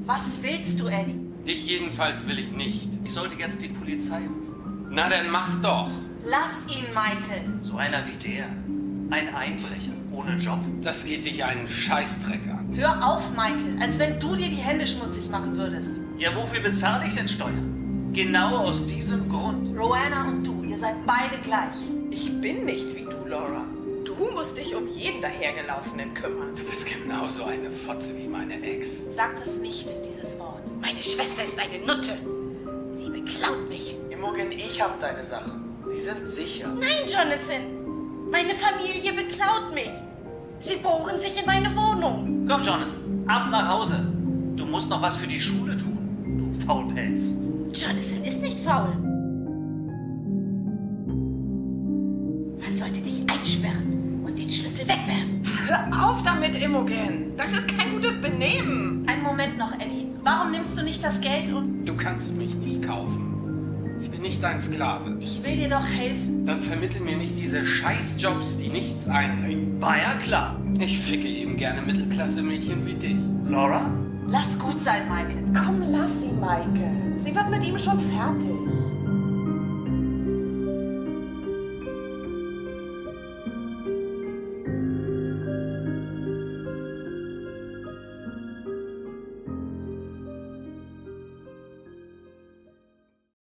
Was willst du, Eddie? Dich jedenfalls will ich nicht. Ich sollte jetzt die Polizei rufen. Na, dann mach doch. Lass ihn, Michael. So einer wie der. Ein Einbrecher. Ohne Job. Das geht dich einen Scheißdreck an. Hör auf, Michael. Als wenn du dir die Hände schmutzig machen würdest. Ja, wofür bezahle ich denn Steuern? Genau aus diesem Grund. Rowena und du, ihr seid beide gleich. Ich bin nicht wie du, Laura. Du musst dich um jeden Dahergelaufenen kümmern. Du bist genauso eine Fotze wie meine Ex. Sagt es nicht, dieses Wort. Meine Schwester ist eine Nutte. Sie beklaut mich. Imogen, ich hab deine Sachen. Sie sind sicher. Nein, Jonathan. Meine Familie beklaut mich. Sie bohren sich in meine Wohnung. Komm, Jonathan, ab nach Hause. Du musst noch was für die Schule tun, du Faulpelz. Jonathan ist nicht faul. Man sollte dich einsperren und den Schlüssel wegwerfen. Hör auf damit, Imogen. Das ist kein gutes Benehmen. Einen Moment noch, Eddie. Warum nimmst du nicht das Geld und... Du kannst mich nicht kaufen. Ich bin nicht dein Sklave. Ich will dir doch helfen. Dann vermittel mir nicht diese Scheißjobs, die nichts einbringen. War ja klar. Ich ficke eben gerne Mittelklasse-Mädchen wie dich. Laura? Lass gut sein, Michael. Komm, lass sie, Michael. Sie wird mit ihm schon fertig.